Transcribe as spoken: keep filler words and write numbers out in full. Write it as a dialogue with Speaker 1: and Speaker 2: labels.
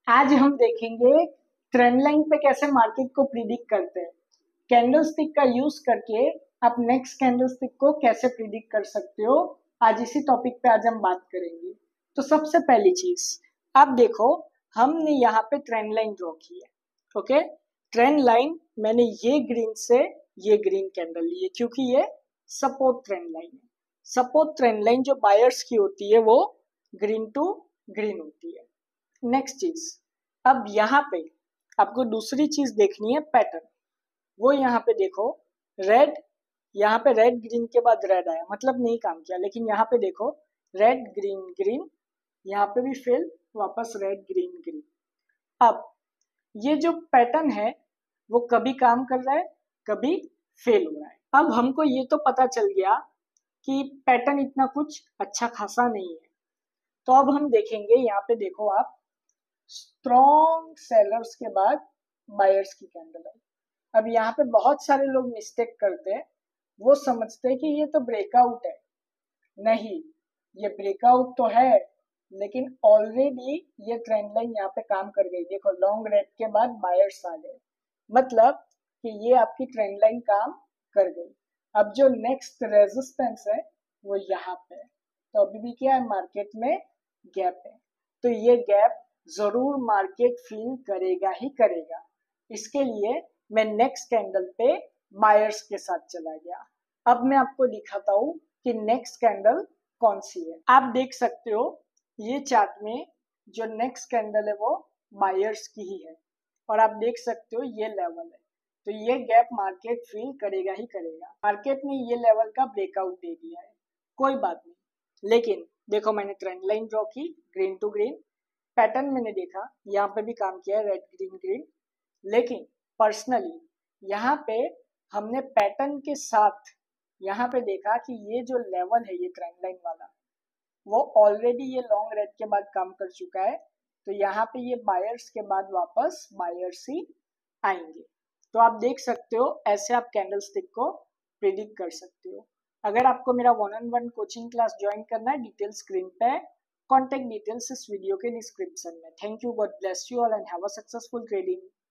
Speaker 1: आज हम देखेंगे ट्रेंड लाइन पे कैसे मार्केट को प्रिडिक्ट करते हैं। कैंडल स्टिक का यूज करके आप नेक्स्ट कैंडल स्टिक को कैसे प्रिडिक्ट कर सकते हो, आज इसी टॉपिक पे आज हम बात करेंगे। तो सबसे पहली चीज आप देखो, हमने यहाँ पे ट्रेंड लाइन ड्रॉ की है। ओके, ट्रेंड लाइन मैंने ये ग्रीन से ये ग्रीन कैंडल ली है क्योंकि ये सपोर्ट ट्रेंड लाइन है। सपोर्ट ट्रेंड लाइन जो बायर्स की होती है वो ग्रीन टू ग्रीन होती है। नेक्स्ट चीज, अब यहाँ पे आपको दूसरी चीज देखनी है, पैटर्न। वो यहाँ पे देखो, रेड, यहाँ पे रेड ग्रीन के बाद रेड आया, मतलब नहीं काम किया। लेकिन यहाँ पे देखो, रेड ग्रीन ग्रीन, यहाँ पे भी फेल, वापस रेड ग्रीन ग्रीन। अब ये जो पैटर्न है वो कभी काम कर रहा है, कभी फेल हो रहा है। अब हमको ये तो पता चल गया कि पैटर्न इतना कुछ अच्छा खासा नहीं है। तो अब हम देखेंगे, यहाँ पे देखो आप, स्ट्रॉन्ग सेलर्स के बाद बायर्स की कैंडल आई। अब यहाँ पे बहुत सारे लोग मिस्टेक करते हैं, वो समझते हैं कि ये तो ब्रेकआउट है। नहीं, ये ब्रेकआउट तो है, लेकिन ऑलरेडी ये ट्रेंड लाइन यहाँ पे काम कर गई। देखो, लॉन्ग रेड के बाद बायर्स आ गए, मतलब कि ये आपकी ट्रेंड लाइन काम कर गई। अब जो नेक्स्ट रेजिस्टेंस है वो यहाँ पे है। तो अभी भी क्या है, मार्केट में गैप है। तो ये गैप जरूर मार्केट फील करेगा ही करेगा। इसके लिए मैं नेक्स्ट कैंडल पे बायर्स के साथ चला गया। अब मैं आपको दिखाता हूँ कि नेक्स्ट कैंडल कौन सी है। आप देख सकते हो ये चार्ट में जो नेक्स्ट कैंडल है वो बायर्स की ही है, और आप देख सकते हो ये लेवल है। तो ये गैप मार्केट फील करेगा ही करेगा। मार्केट ने ये लेवल का ब्रेकआउट दे दिया है, कोई बात नहीं। लेकिन देखो, मैंने ट्रेंड लाइन ड्रॉ की ग्रीन टू ग्रीन, पैटर्न मैंने देखा, यहाँ पे भी काम किया है रेड ग्रीन ग्रीन। लेकिन पर्सनली यहाँ पे हमने पैटर्न के साथ यहाँ पे देखा कि ये जो लेवल है, ये ट्रेंड लाइन वाला, वो ऑलरेडी ये लॉन्ग रेड के बाद काम कर चुका है। तो यहाँ पे ये बायर्स के बाद वापस बायर्स ही आएंगे। तो आप देख सकते हो, ऐसे आप कैंडल स्टिक को प्रिडिक्ट कर सकते हो। अगर आपको मेरा one on one coaching class join करना है, डिटेल स्क्रीन पे है, कॉन्टेक्ट डिटेल्स इस वीडियो के डिस्क्रिप्शन में। Thank you, god bless you all and have a successful trading.